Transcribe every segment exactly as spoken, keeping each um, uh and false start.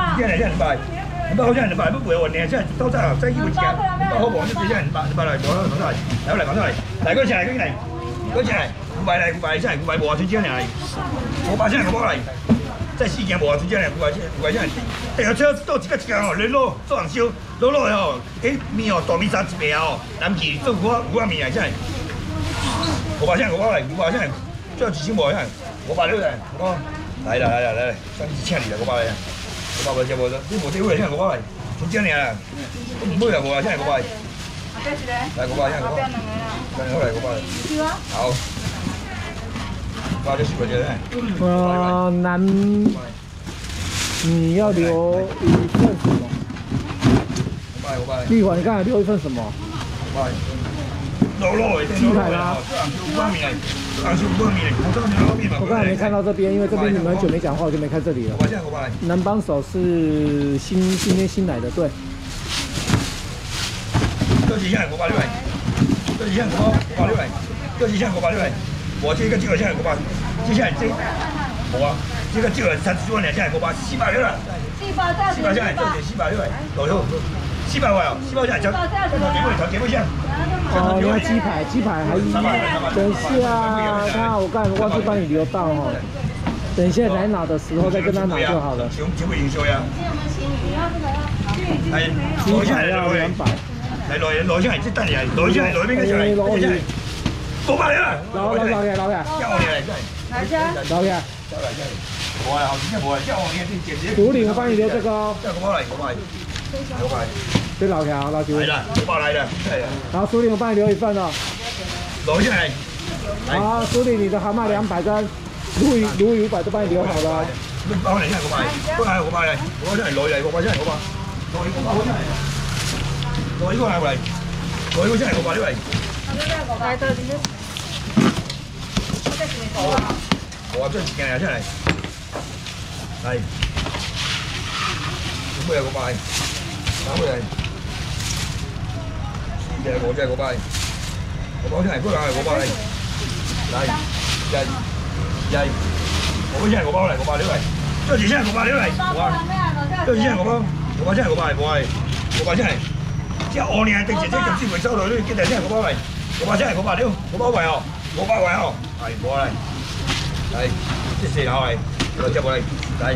现在现在两百，两百好像两百，不贵哦，现在到这了，再一不加，两百好不？就现在两百，两百来，两百来，来来，来来，来过起来，过起来，过起来，五百来，五百，现在五百无啊，春节来，五百现在五百来，再四件无啊，春节来，五百现五百现在，第二车到一个一个哦，连路做红烧，老老的哦，诶面哦，大面三一白哦，南记做五五啊面来，现在五百现在五百来，五百现在，最后几千无现在，五百六来，哦，来来来来来，三一请你来，五百来。五百块钱无了，你无地位，现在五百，春节尔啦，你买啊无啊，现在五百。来五百，现在五百。来好来五百。好。五百就是块钱嘞。 呃，男，你要留一份什么？ 五百五百。 丽华，你刚才留一份什么？ 五百。肉肉的， 鸡排啦。 五百米嘞，二十五百米嘞，我这牛肉面嘛。 我刚才没看到这边，因为这边你们很久没讲话，我就没看这里了。 五百，现在五百。 男帮手是新今天新来的，对。 这几项五百六百，这几项五百五百六百，这几项五百六百。我这个这个现在五百，接下来这，我啊，这个这个三十万两，现在五百，四百六了。四百再四百现在这点四百六百，左右。四百块哦，四百块讲，头节目头节目项。 哦，你要鸡排，鸡排还等一下，那我刚才忘记帮你留到哦。等一下来拿的时候再跟他拿就好了。 节目营销呀。来， 鸡排要两百。 来落落下来，这等你来，落下来，落边个下来？落下来。五百了。 老老老爷老爷。 叫我来， 哪家？ 老爷。 叫来叫来。我来，好，今天我来，叫我你简直。 独领我帮你留这个哦。 叫五百来，五百。五百。 这老条老九。 来了，五百来了。 然后苏领我帮你留一份哦。 落下来。 好，苏领你的蛤蟆两百跟鲈鱼鲈鱼五百都帮你留好了。 你包来，现在五百，过来五百来，我现在落来，五百现在五百，落一个包现在，落一个来过来，落一个现在五百六来。 来的你们， 我这几件来下来，来，五百五百，三百来，四百五百五百，五百现在过来五百来，来，来，来。我现在五百来，五百六来，这几现在五百六来，我，这几现在五百，五百现在五百，五百，五百现在，这五年定这这今次回收落去，今日现在五百来，五百现在五百六，五百块哦，五百块哦，係五百嚟，嚟，即四口嚟，來接過嚟，嚟，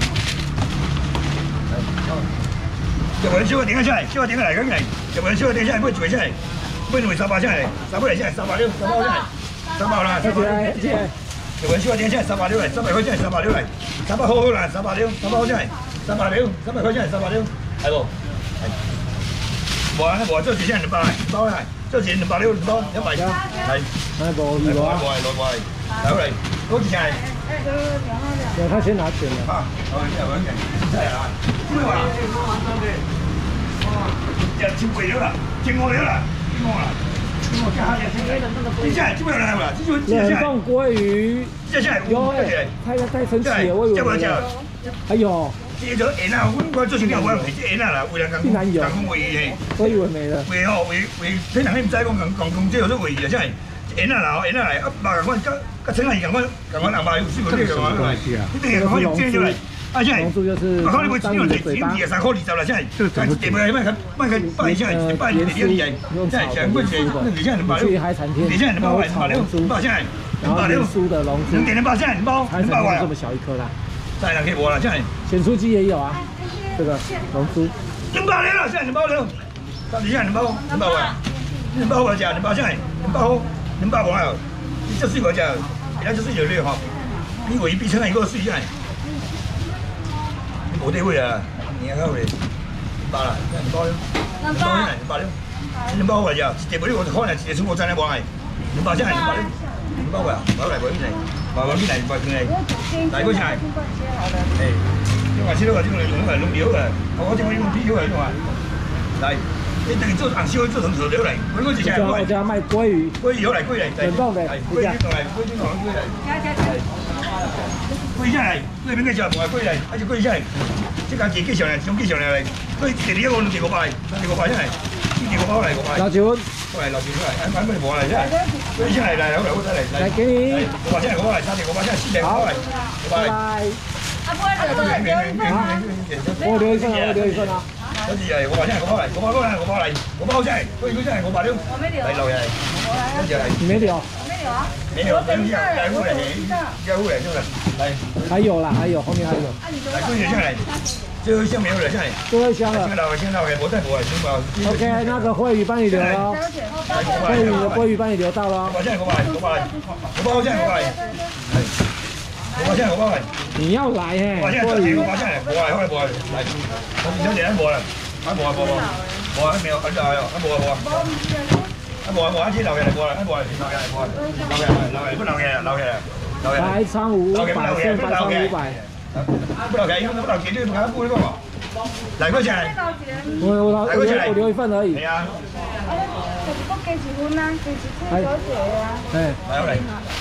接過嚟燒個點出嚟，燒個點嚟咁嚟，接過嚟燒個點出嚟，不如做出嚟，不如做三百出嚟，三百嚟出嚟，三百六，三百出嚟，三百啦，三百。有人说点现在三百六来，三百块钱三百六来，三百好好啦，三百六，三百块钱，三百六，三百块钱三百六，系不？系。无啊，无这几钱两百来，两百来，这钱两百六，两百一百，系。 那无无啊， 无来来来，来过来，多几钱？ 有他先拿钱了。 啊，好，谢谢，我给，谢谢啊。几多啊？这千贵了啦，千五了啦，千五啦。接下来基本上来了，这就接下来。 冷冻鲑鱼。 接下来有哎，太太神奇了，我以为。还有。 这就盐啊，我我做成了我唔係鹽啊啦，為人講講講維嘅。 我以為沒了。 維哦維維，你人你唔知講講講講這有做維嘅，真係鹽啊啦，鹽啊嚟，啊百人我加加請人講講講講兩百有四個呢個講嚟，你定係講用這出嚟。啊，真係，我講你會錢用嚟，錢二三塊二十啦，真係，但係點解賣佢賣佢百真係百二點二，真係成個錢，你現在兩百六，你現在兩百塊，兩百六，兩百現在，兩百六，兩點兩百現在，兩百，兩百塊， 這麼小一顆啦， 再兩顆我啦，真係， 鹹酥雞也有啊，這個龍珠， 兩百六啦，現在兩百六，到底現在兩百五，兩百塊，兩百塊價，兩百現在，兩百五，兩百塊哦，你這水果價，人家這水有料哈，你唯一比成一個水現在。冇地位啊！你看看喂，八啦，兩包了，兩包兩包了，兩包塊呀！一碟冇你我可能一碟出我真係冇係，兩包真係兩包了，兩包塊啊！買嚟買邊嚟？買買邊嚟？買邊嚟？大嗰隻係，誒，你話知道話知道你用係用料嘅，我正我用皮料嚟用啊！嚟，你等於做紅燒做成材料嚟，佢嗰隻係我家賣鮭魚， 鮭魚好嚟，鮭嚟， 冷凍嘅， 鮭魚同嚟，鮭魚同嚟，鮭嚟。貴上嚟，貴邊個就唔係貴嚟，一隻貴上嚟，即係自己上嚟，總機上嚟嚟，佢地呢一個兩地個包嚟，兩地個包出嚟，呢地個包嚟個包。老趙，過嚟老趙出嚟，揾乜嘢冇嚟出嚟，貴出嚟嚟，好嚟好得嚟嚟。嚟幾年？個包出嚟個包嚟，三地個包出嚟，四地個包嚟，個包嚟。阿哥，你個包嚟， 我留一份啊，我留一份啊。 嗰時係我話真係我包嚟，我包嗰係我包嚟，我包真係，佢佢真係我包了。 我没留。 嚟留嘢，跟住係。 你没留？ 没留啊。 沒有，等一下，來過來，來過來就來，來。 还有啦，還有後面還有。 來過來下來，最後一箱沒有了，下來。 最後一箱了。 先撈，先撈嘅，我再過來，先包。 OK，那個鮭魚幫你留了。鮭魚的鮭魚幫你留到了。 我現在我包來，我包來，我包現在我包來。我包現在我包來。 你要來嘿， 我現在這裡我包現在，我來，我來，我來，來。我今天點冇啦？啊冇啊冇冇，冇啊沒有，很早還有，啊冇啊冇啊。啊冇啊冇啊，先撈嘅嚟過來，啊冇啊，撈嘅嚟過來，撈嘅撈嘅，不撈嘅撈嘅撈嘅。 白鲳五百，現白鲳五百。 不撈嘅，因為不撈嘅，你唔敢估呢個嘛？嚟嗰隻係。 我我我我留一份而已。 係啊。 就是我加一份啊，加一份小姐啊。 哎。 嚟嚟。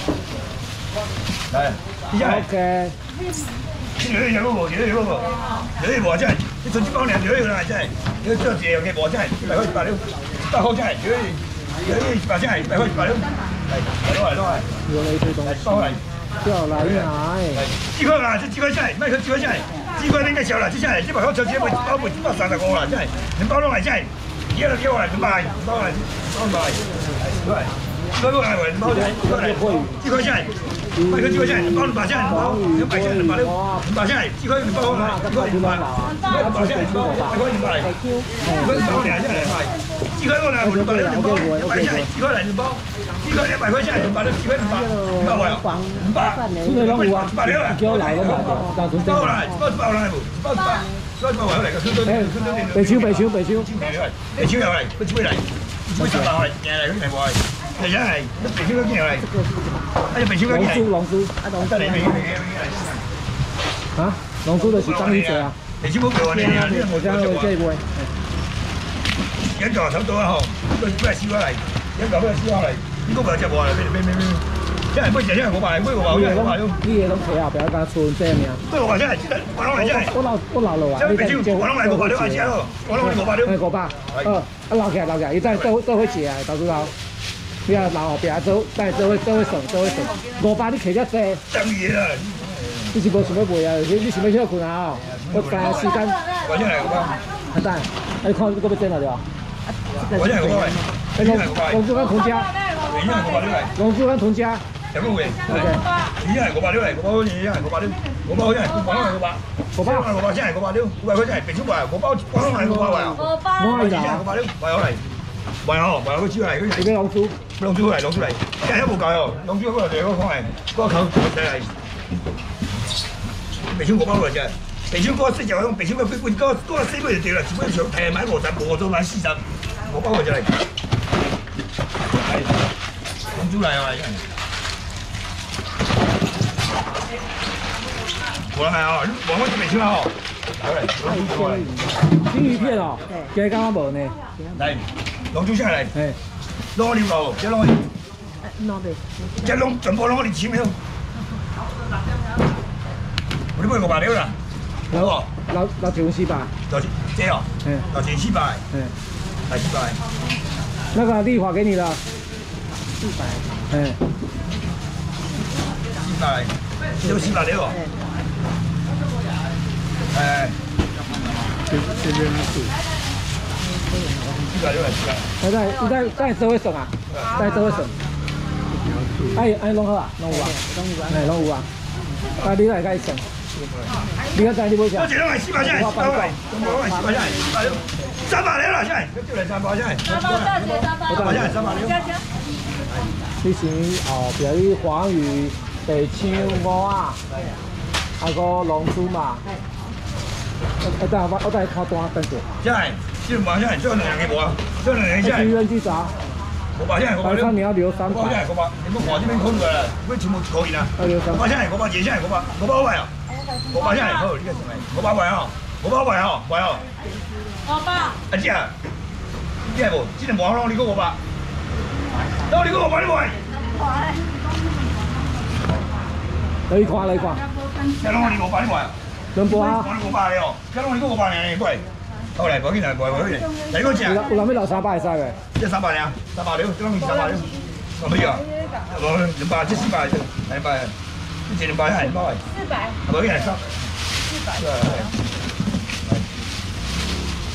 嚟。 OK。 你留嗰個，留嗰個，留嗰個真係，你甚至幫人留嗰個啦，真係，你做嘢嘅我真係，一百塊一百六，一百塊真係，留留一百真係，一百塊一百六，嚟嚟攞嚟攞嚟， 留了一堆東西， 收嚟， 叫來拿。 幾塊啦？這幾塊真係，唔係佢幾塊真係，幾塊應該少啦，這真係，這百塊就直接包包包三十個啦，真係，你包落嚟真係，而家就叫我嚟，唔賣，包嚟，包賣，嚟，包過嚟，包嚟，包嚟，幾塊真係。唔係佢幾塊錢？包兩百錢，包兩百錢，兩百六，兩百錢，幾塊你包啊？幾塊兩百，兩百錢包，幾塊兩百嚟，幾塊包兩千嚟賣，幾塊我嚟兩百六兩包，兩百錢，幾塊嚟兩包，幾塊兩百塊錢兩百六，幾塊兩百，兩百位啊？兩百，兩百六啊？ 叫來都買到，但係包來，包包來冇，包包，包包嚟個， 北超北超北超， 北超又嚟，北超嚟，北超嚟，嘢嚟佢嚟喎。係真係，北超嗰件嚟，哎呀北超嗰件嚟， 龍珠， 啊龍珠嚟， 啊龍珠就是章魚嘴啊， 北超冇俾我哋啊，呢個冇這樣這一杯， 一個手到啊嗬，都都係燒嚟，一個都係燒嚟，呢個咪隻喎，咩咩咩咩，一係不如一係我買，不如我買，一係我買咯， 啲嘢都企啊，不要加出這樣啊， 不如我真係，我攞嚟真係， 我老我老了啊， 北超我攞嚟五百六塊錢咯，我攞嚟五百六， 五百，呃，啊撈起來撈起來，伊再都都會結啊，到時候。不要留後邊做，但係做會做會順，做會順。五百你企得濟， 爭嘢啦！ 你是無想要賣啊？你你想要休困啊？我趕下時間。 我真係五百。 阿蛋，你看嗰個整哪條？ 我真係五百。 你龍龍珠跟同家。 你一係五百六嚟。 龍珠跟同家。 有冇會？你一係五百六嚟，五百好似一係五百六，五百好似係五百係五百。五百係五百，真係五百六，五百佢真係平超賣，五百五百係五百啊。 五百。 我係五百六，賣好嚟。賣好，賣好個豬嚟，佢係咩龍珠？ 龍珠嚟，龍珠嚟，一係都冇夠喎，龍珠嗰個就嗰個係嗰個球仔嚟，北超五百個啫，北超嗰個四就用北超個飛官，嗰嗰個四個就掉啦，基本上平買五十，冇咗買四十，五百個就嚟，係龍珠嚟啊！我係啊，我我北超啊，好嚟，龍珠過嚟， 金魚片哦，幾間冇呢？ 嚟。龍珠出嚟，攞料路，一攞，一攞全部攞我哋錢了。我哋不如五百了啦，好喎。 老老條四百。 老這哦，老錢四百， 嗯， 係四百。 那個麗華給你了。四百。嗯。 四百，有四百了喎。誒。這這邊是。 我再你再再做一省啊，再做一省。哎哎，弄好啊，弄有啊，哎弄有啊。啊，你來該省。你個仔你冇錢？ 我只攞係四百啫，四百塊，我攞係四百啫，四百了，三百了啦，真係，叫嚟三百真係。三百真係三百。三百真係三百了。 你是哦，比如黃魚、北超鵝啊，還個龍珠嘛。我等我我等靠單等住。 真係。即係話真係將兩樣嘢冇啊，將兩樣嘢真係。魚雞爪， 我話真係我話你。 你要留三百。 我真係我話，你冇話呢邊講㗎啦，嗰啲全部講完啦。我話真係我話嘢真係我話，我包位啊，我話真係好呢個成為，我包位啊，我包位啊，位啊。 我包。 阿姐啊，呢係冇，只係冇攞你嗰個吧？攞你嗰個吧呢位。 你看你看。 一攞你個吧呢位。 兩波啊。 攞你個吧你哦，一攞你嗰個吧你喂。好嚟，嗰件係貴喎，你嗰隻啊？ 我諗咩留三百係晒嘅， 即係三百兩，三百兩，將件三百兩，咁乜嘢啊？我兩百即四百啫，兩百，一隻兩百係兩百。四百。係咪嗰件係三？四百。係係。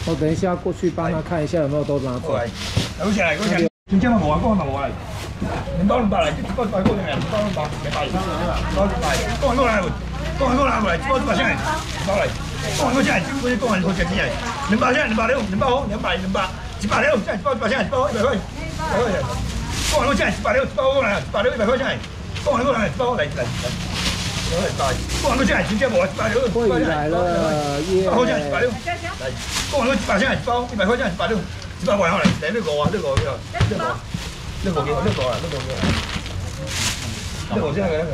我等一下过去帮他看一下有没有都拿走。 来，攞上嚟，攞上嚟。真正冇啊，講咪冇啊。兩包兩百嚟，一包一包過嚟，兩包兩百，兩百，包兩百，講完過嚟，講完過嚟，一包一百先嚟，包嚟。講完過先嚟，嗰啲講完過先嚟，兩百先，兩百六，兩百好，兩百兩百，一百六，先一包一百先，一包一百塊，一百塊。講完過先，一百六，一包過嚟，一百六一百塊先嚟，講完過嚟，一包嚟嚟嚟。講完過先，真正冇啊，一百六，一百先嚟，一百好先，一百六，嚟。講完過一百先，一包一百塊先，一百六。一百塊好嚟，嚟呢個啊，呢個呢個，呢個，呢個幾個，呢個啊，呢個幾個，呢個先係呢個。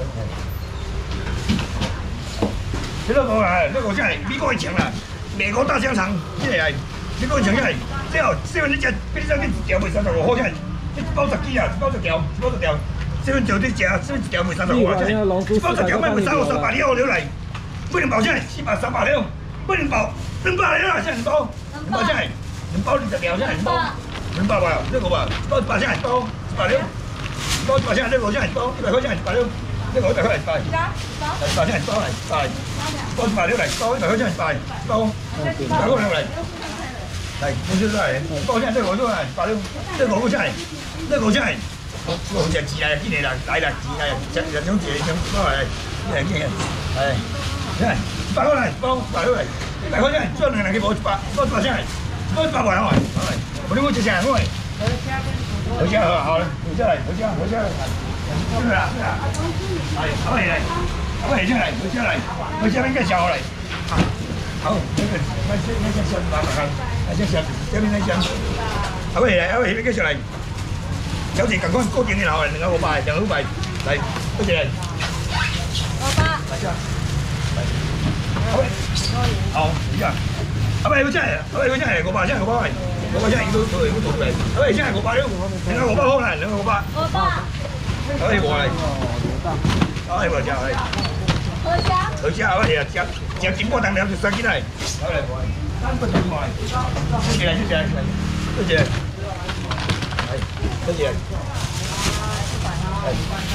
呢個啊，呢個真係美國嘅強啦，美國大香腸，真係美國強真係，之後四分一隻，俾你收啲條賣三十五號真係，一包十幾啊，一包十條，一包十條，四分條啲隻，四分一條賣三十五號真係，一包十條賣三個三百兩兩嚟，每人包真係四百三百兩，每人包兩百兩啊，真係包，兩包真係。兩包二十條先係包，兩百塊呢個話，包一百先係包，一百兩，包一百先係呢個先係包，一百塊先係一百兩，呢個一百塊係包，一百先係包嚟，包嚟，包一百兩嚟，包一百塊先係包，包，一百塊兩嚟，嚟，冇少都係，包先係呢個都係一百兩，呢個好真係，呢個真係，呢個好似係字嚟，堅嚟啦，大啦字嚟，人人種字種包嚟，呢係堅嘅，係，真係，一百塊嚟，包一百兩嚟，一百塊真係，將兩兩幾包一百，包一百先係。包一百塊好嚟，好嚟，我哋會直成好嚟。好車好，好嚟，好車嚟，好車，好車嚟，真係啦，係，好嚟嚟，好嚟出嚟，好車嚟，好車邊個上好嚟？好，呢個呢隻呢隻上八百塊，呢隻上這邊呢隻，好嚟嚟，好嚟邊個上嚟？有時近嗰高點嘅後嚟，另外五百，兩百嚟，多謝嚟。五百。嚟先，嚟，好嚟，好，而家。阿妹，佢真係，阿妹佢真係五百，真係五百塊，五百真係要到要到嚟。阿妹真係五百兩，兩個五百好啦，兩個五百。五百。阿妹我嚟，阿妹我食係。好食。好食，阿妹食食點過等兩條手機嚟。阿妹我嚟，三個點過嚟。多謝多謝多謝。係，多謝。係。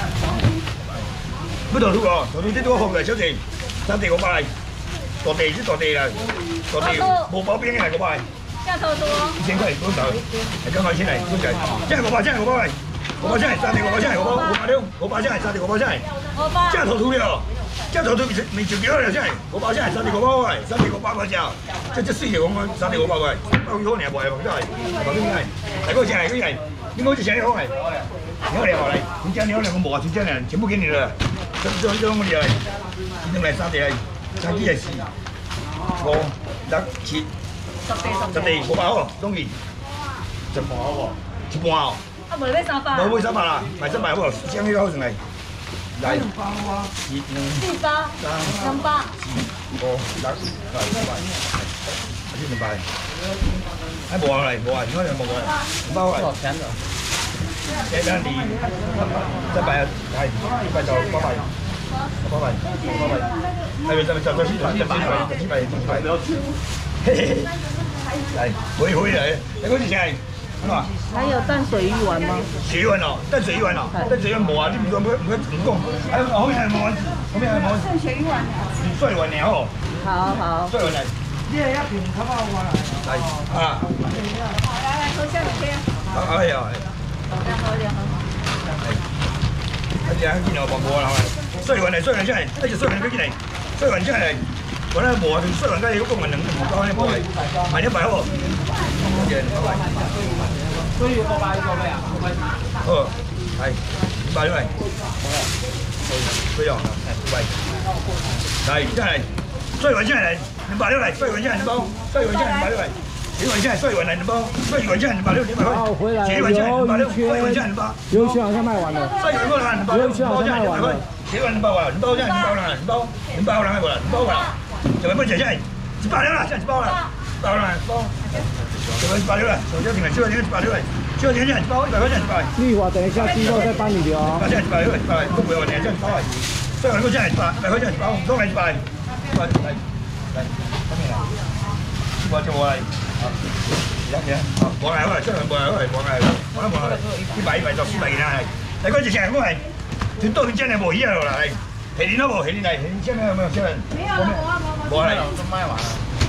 乜度都個，度啲都好嘅，小姐，三地五百嚟。落地先落地啦，落地冇包邊嘅係嗰塊。一頭多。一千塊嗰頭，係咁塊錢嚟，嗰就係，真係嗰塊真係嗰塊，嗰塊真係三地嗰塊真係嗰塊，嗰塊兩，嗰塊真係三地嗰塊真係。真係頭土了，真係頭土未未條條了真係，嗰塊真係三地嗰塊，三地嗰塊嗰隻，即即四條講三地嗰塊塊，包幾多年冇係，真係，包幾年係，係嗰隻係嗰隻係，應該好似請你好係，你好你好嚟，你將你好兩個磨啊，全將人全部給你啦，將將將我哋嚟，見到嚟三地係。三幾日事，五六七，十地五百號，當然，十半號喎，一半號。啊，冇咩三百？冇冇三百啦，賣三百好，將呢個好上嚟。嚟。二兩。四百。三。兩百。四五六七八，係兩百。喺冇啊嚟，冇啊，應該有冇啊？兩百嚟。多少錢啊？一兩二，一百係一百就八百。八百，八百，係咪就就就先就先就先就先咪咪咯，係會會嚟，你嗰時請係咁啊？還有淡水魚丸嗎？水魚丸哦，淡水魚丸哦，淡水魚丸冇啊，你唔講唔唔唔講，係好似係冇啊，咁樣係冇。淡水魚丸啊？水魚丸嚟哦。好好。水魚丸嚟。呢係一瓶九百個啊。係啊。好，來來，頭先你先。好，好呀。好嘅，好嘅，好。係。一隻見到冇冇啦，係咪？衰運嚟，衰運出嚟，一隻衰運俾佢嚟，衰運出嚟，我咧磨啊，衰運梗係嗰個運能唔夠咧，冇係賣一百喎，多謝，需要個百個咩啊？哦，係五百咗嚟，佢又喂，係真係衰運出嚟，五百咗嚟，衰運出嚟你幫，衰運出嚟五百咗嚟。水雲真係衰雲嚟，你幫衰雲真係百六點百塊，水雲真係百六，衰雲真係百， 優圈好像賣完了， 衰雲嗰個係百六， 優圈好像賣完了， 水雲百啊，你包真係你包啦，你包你包啦，係冇啦，你包啦，就係乜嘢真係一百六啦，真係包啦，包啦，包，就係一百六啦，上咗定係水雲真係一百六嚟，水雲真係包一百塊真係包。綠華等一下之後再幫你留啊。真係一百六，一百都唔會話你真係包係，水雲嗰真係百，一百塊真係包，唔多係一百，嚟嚟嚟，咁樣啊，我就話。而家嘅，冇係好嚟，出嚟冇係好嚟，冇係，冇得冇係，啲米米作啲米啦係。但係嗰隻成日都係斷刀斷真係冇依度啦係。起年都冇，起年嚟，起年真係有冇出嚟？冇冇冇冇。冇係。都賣完啦。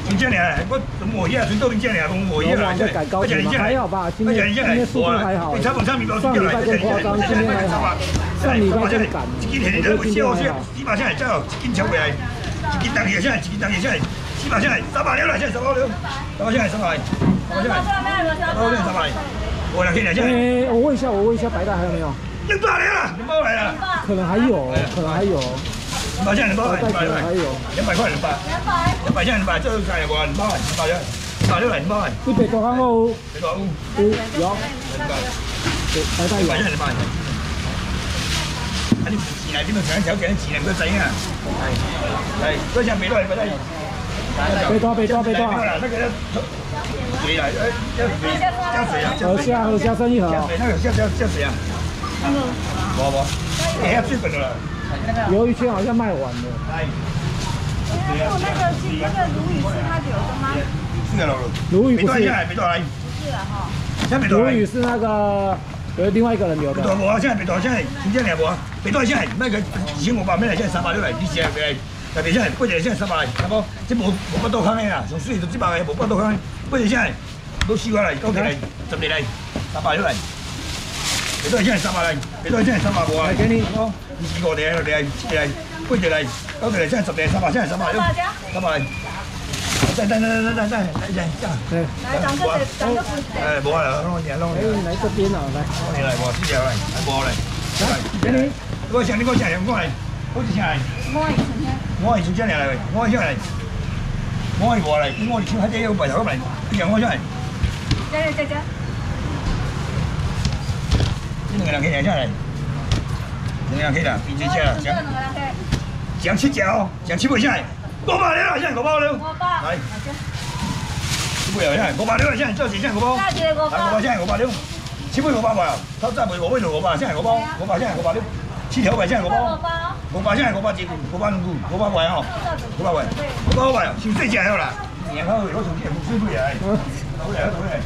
真正俩，我无鱼啊，纯豆丁正俩，无无鱼啊， 在赶高铁吗？还好吧，今天今天速度还好。 上礼拜更夸张，今天还好。上礼拜更赶， 一斤现在我笑笑，几百下来，再有一斤抢回来，一斤当下下来，一斤当下下来，几百下来，三百六了，现在三百六，三百下来，三百，三百下来，三百六，三百，我两千两千。 哎，我问一下，我问一下，白大还有没有？ 两百来了，两百来了。 可能还有，可能还有。 两百下两百，两百还有。 两百块两百，两百，两百下两百，这个才我两百，两百了，两百六了，两百。 你北大港有？ 北大有。 有有。白大有。 两百下两百。啊！你钱来點樣搶？有幾多錢嚟？唔該仔啊！係係，嗰隻未來咪得。 別多別多別多。 那個水來，呃，加水，加水啊！ 好下好下生意好。 加水，那個加加加水啊！冇冇，哎呀，最笨了。 鱿魚圈好像賣完了。 係。 那個那個是那個鱸魚是它有的嗎？ 是的咯。 鱸魚不是。 別多來。 是了哈。 鱸魚是那個。有另外一個人留的。 別多無啊！現在別多，現在真正兩無啊！別多現在那個二千五百蚊嚟，現在三百六嚟，你寫嚟，特別現在不止現在三百嚟，差不多即無無百多坑嘅啦，從水到幾百嘅無百多坑，不止現在都四個嚟，九個嚟，十個嚟，三百六嚟。別多現在三百嚟，別多現在三百無啊！給你哦，二四個嚟，六嚟，七嚟，八個嚟，九個嚟，現在十嚟，三百，現在三百六，三百嚟。再再再再再再再再， 对， 来，长个嘴，长个嘴。 哎，无啊，弄你弄你。 哎，来这边啊，来。 你来，我四条来，来无来。 来，给你。 我想你我想你我来，我是啥来？ 我以前。 我是真正来，我是啥来？我是我来，我是海底有白头来，你讲我啥来？ 加加加加。 你两个人可以来下来，两个人可以啦，比这下讲讲七条，讲七倍下来。五百了，现在五百了。 五百。 来。七倍了，现在五百了，现在做几现在五百。 大姐五百。 五百现在五百了，七倍五百块啊！他再赔我为了五百，现在五百，五百现在五百了，七条牌现在五百。五百现在五百几股，五百两股，五百块哦，五百块，五百块哦，收这价了啦。年后有手机不水费来，走来走来。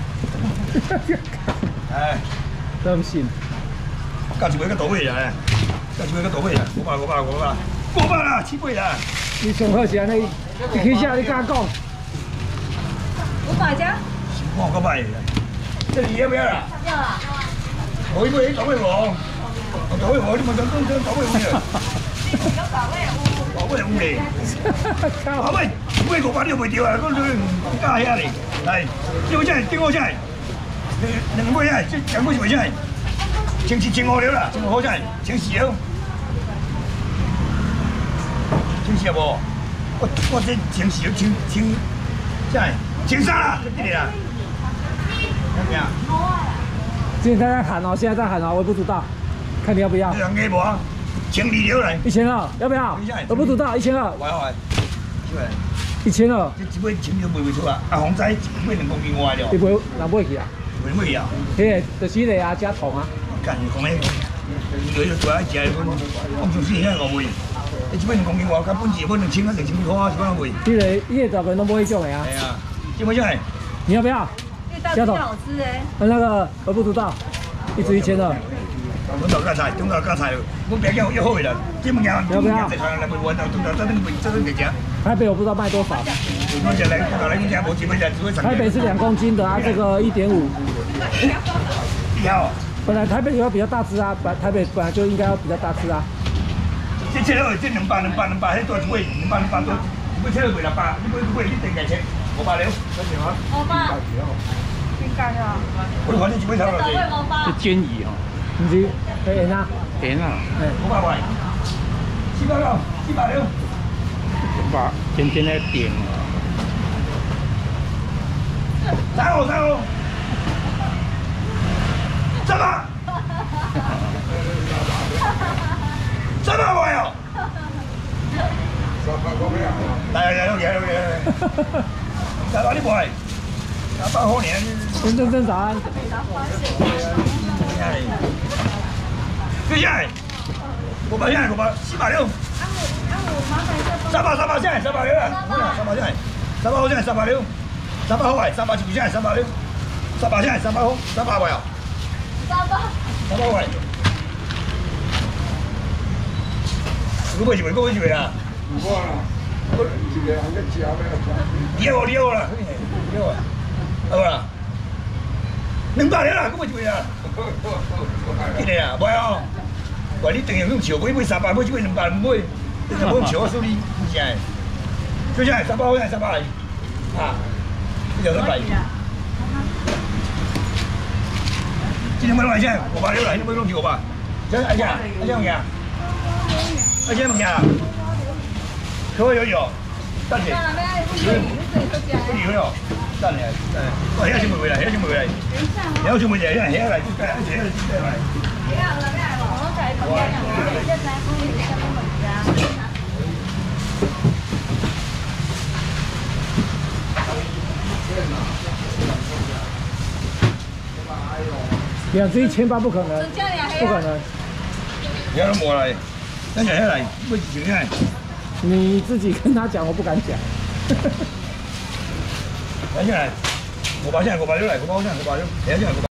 哎， 真信。 加一倍个多倍来，加一倍个多倍来，五百五百五百，五百啦，七倍啦。 你上好是安尼，一起下你敢讲？ 五百张。 我五百，这你要不要啦？ 要啦。 我一个人搞不我，我搞不我，你们讲讲讲搞不我的。 有搞不有。 搞不有嘞。搞不，五百五百你又袂掉啊？我你加遐哩，来，丢下来，丢我下来，两两个下来，这两个是袂下来，千四千五了啦，千五好下来，千四了。千四无？我我这千四千千，啥？千三啦，这里啦。怎么样？ 现在在喊哦，现在在喊哦，微不足道，看你要不要。 两个无啊？千二了来。 一千二，要不要？微不足道，一千二。 我要来， 一千二。 这一尾钱都卖袂出啊！啊，洪仔一尾两公斤外了。 你卖哪买去啊？ 卖买啊？ 迄个就是那啊，加糖啊。 干讲咧，伊就做啊食的，我就是现在我卖。一尾两公斤外，甲本钱本两千啊，两千几块啊，是怎卖？ 迄个伊个大部分都买迄种的啊。 系啊，这么样？ 你要不要？ 加糖好吃哎。 那个微不足道，一只一千二。 中岛加菜，中岛加菜，我别讲要好啦，这物件要不要？ 在船来卖完，中岛这边卖这边在吃。 台北我不知道卖多少。 我就来，我来你家无几尾的，只会产。 台北是两公斤的啊，这个一点五。 一号。 本来台北要比较大只啊，本台北本来就应该要比较大只啊。 这切了这两百两百两百，迄多一尾两百两百多，一尾切了卖六百，一尾一尾你定价钱五百了，多少啊？ 五百。应该啊。 我反正一尾头了。 这煎鱼哦。 唔是，诶，盐啊， 盐啊， 哎， 五百块，七百六，七百六， 把甜甜的点。 三号，三号，三百，三百块哦。来来来，来来来，三百你买，三百好年。 真真真早安。 对下来，五百下来，五百四百六。三百三百下来，三百六啊！三百下来，三百好下来，三百六，三百好块，三百一下来，三百六，三百下来，三百好，三百块哦。 三百。 三百块。我买一枚，我买一枚啊。 五块啦。 了了啦，了啊，好啦，两百了啦，佫买一位啊，记得啊，买哦，话你定用笑，买买三百，买一买两百，买，你就买笑我输你，是啊，就这样，三百块，三百，啊，你就三百。今天买多少钱？五百六啦，你买弄几五百？这阿姐，阿姐物件？阿姐物件？可以有，等下。不有了，等下，等下，我遐先买回来，遐先买回来，遐先买一下，遐遐来，遐遐遐来。 两只一千八不可能，不可能。 遐都无来，等下遐来，买一箱遐。 你自己跟他讲，我不敢讲。 来下来，五百箱，五百六来，五百箱，五百六，遐箱五百。